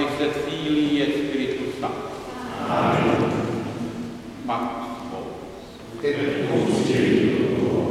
et Filii et Spiritus Sancti. Amen. Pax vos. Et cum spiritu tuo.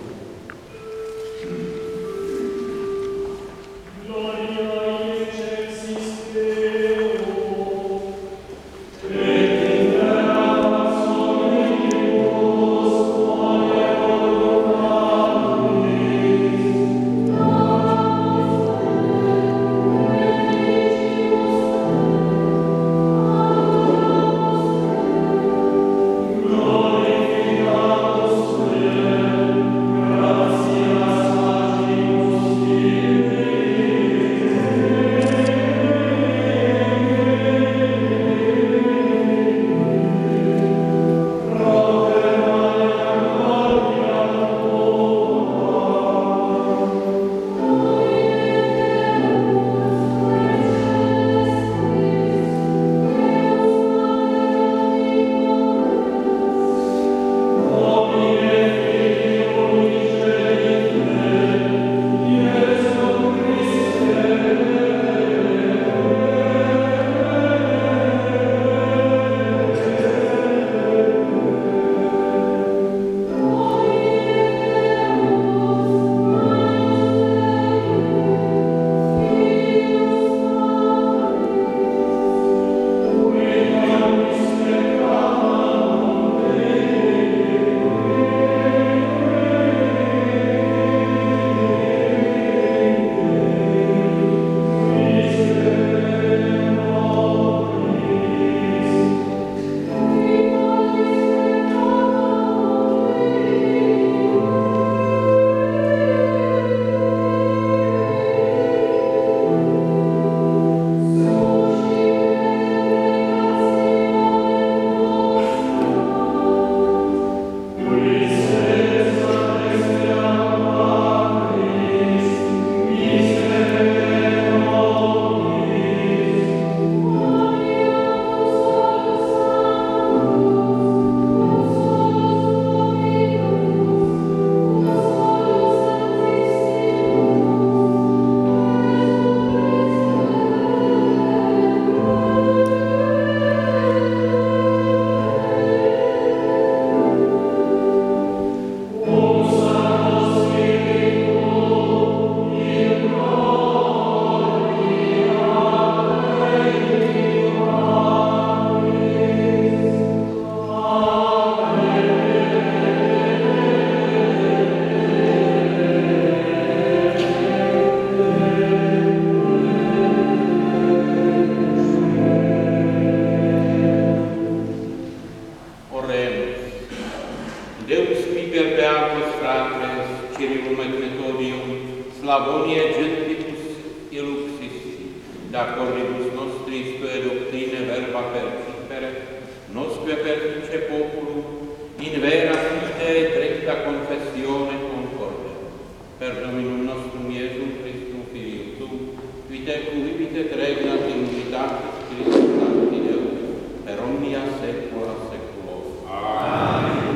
Slavonie gentibus illuxissi, da corribus nostris tue doctrine verba percipere, nosque perfice populum, in vera fide et recta confessione concorde. Per Dominum nostrum Iesum Christum Filium Tuum, vite vivit et regnat in unitate Spiritus Sancti Deus, per omnia saecula saeculorum. Amen.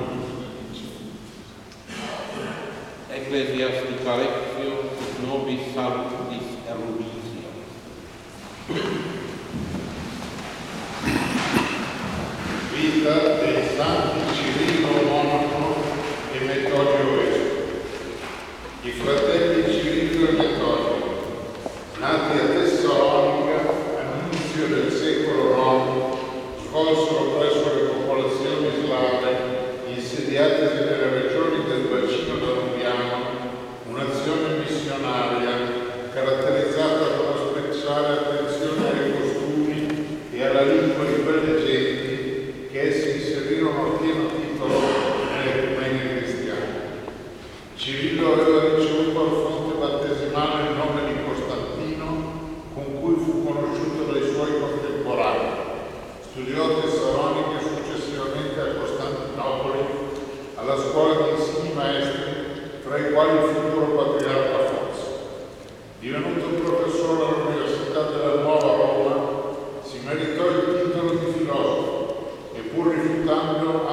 Ecclesiastica lectio nobis salutis eruditio. Vita dei santi Cirillo monaco e Metodio vescovo. I fratelli Cirillo e Metodio, nati a Tessalonica all'inizio del secolo IX, svolsero presso le popolazioni slave insediatesi nelle regioni del bacino danubiano un'azione missionaria caratterizzata da una speciale attenzione ai costumi e alla lingua di quelle genti che essi inserirono a pieno titolo nell'ecumenia cristiana. Cirillo aveva ricevuto al fonte battesimale il nome di Costantino, con cui fu conosciuto dai suoi contemporanei. Studiò a Tessalonica e successivamente a Costantinopoli, alla scuola di insigni maestri, tra i quali il futuro patriarca Fox. Divenuto professore all'Università della Nuova Roma, si meritò il titolo di filosofo e pur rifiutando